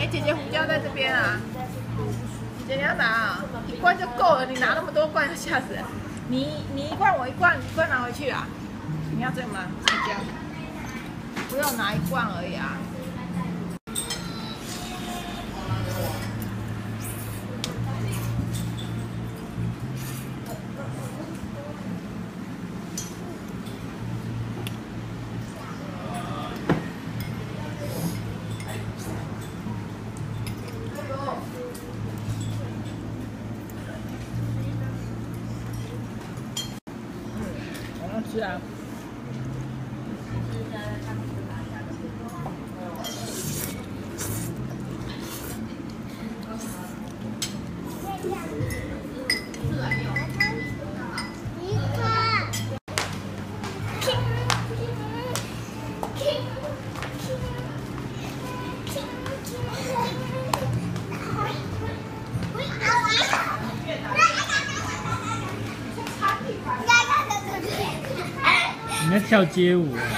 哎，姐姐胡椒在这边啊。姐姐你要拿啊，一罐就够了，你拿那么多罐吓死人。你一罐我一罐，一罐拿回去啊。你要这个吗？胡椒，不用拿一罐而已啊。是啊。 你在跳街舞啊？